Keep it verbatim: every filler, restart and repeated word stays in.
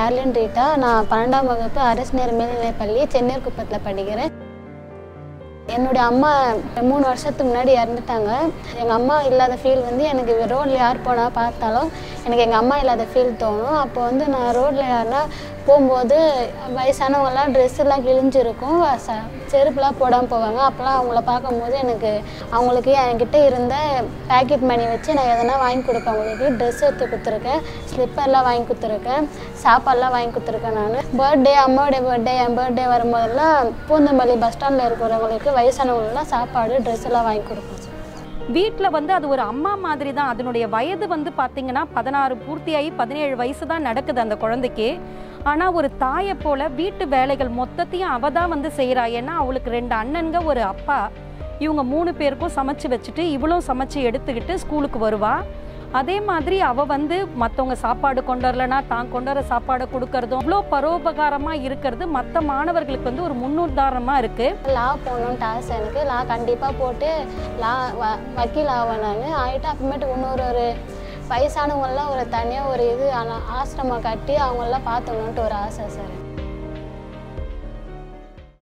கேர்லின் Rita. நான் பன்னெண்டாம் வகுப்பு அரசு நேர் மேல்நிலைப்பள்ளி சென்னீர் குப்பத்தில் படிக்கிறேன். என்னுடைய அம்மா மூணு வருஷத்துக்கு முன்னாடி இறந்துட்டாங்க. எங்கள் அம்மா இல்லாத ஃபீல் வந்து எனக்கு ரோட்டில் யார் போனால் பார்த்தாலும் எனக்கு எங்கள் அம்மா இல்லாத ஃபீல் தோணும். அப்போ வந்து நான் ரோட்டில் யாருன்னா போகும்போது வயசானவங்கெல்லாம் ட்ரெஸ்ஸெல்லாம் கிழிஞ்சிருக்கும், ச செருப்புலாம் போடாமல் போவாங்க. அப்போல்லாம் அவங்கள பார்க்கும்போது எனக்கு அவங்களுக்கு என்கிட்ட இருந்த பேக்கெட் மணி வச்சு நான் எதனா வாங்கி கொடுப்பேன். அவங்களுக்கு ட்ரெஸ் எடுத்து கொடுத்துருக்கேன், ஸ்லிப்பர்லாம் வாங்கி கொடுத்துருக்கேன், சாப்பாடெலாம் வாங்கி கொடுத்துருக்கேன். நான் பர்த்டே அம்மாவுடைய பர்த்டே என் பர்த்டே வரும்போதெல்லாம் பூந்தமல்லி பஸ் ஸ்டாண்டில் இருக்கிறவங்களுக்கு வயசானவங்களுக்குலாம் சாப்பாடு ட்ரெஸ் எல்லாம் வாங்கி கொடுப்பேன். வீட்டில் வந்து அது ஒரு அம்மா மாதிரி தான். அதனுடைய வயது வந்து பார்த்திங்கன்னா பதினாறு பூர்த்தியாகி பதினேழு வயசு தான் நடக்குது அந்த குழந்தைக்கு. ஆனால் ஒரு தாயை போல் வீட்டு வேலைகள் மொத்தத்தையும் அவள் தான் வந்து செய்கிறா. ஏன்னா அவளுக்கு ரெண்டு அண்ணனுங்க ஒரு அப்பா, இவங்க மூணு பேருக்கும் சமைச்சு வச்சுட்டு இவளும் சமைச்சு எடுத்துக்கிட்டு ஸ்கூலுக்கு வருவாள். அதே மாதிரி அவள் வந்து மற்றவங்க சாப்பாடு கொண்டு வரலன்னா தான் கொண்டு வர சாப்பாடை கொடுக்கறதும் அவ்வளோ பரோபகாரமாக இருக்கிறது மற்ற மாணவர்களுக்கு வந்து ஒரு முன்னுதாரணமாக இருக்குது. லா போகணுன்ட்டு ஆசை எனக்கு. லா கண்டிப்பாக போட்டு லா வ வக்கீல் ஆவேன் நான். ஆகிட்டு அப்புறமேட்டு இன்னொரு ஒரு வயசானவங்களாம் ஒரு தனியாக ஒரு இது ஆசிரமம் கட்டி அவங்களெலாம் பார்த்துக்கணுன்ட்டு ஒரு ஆசை சார்.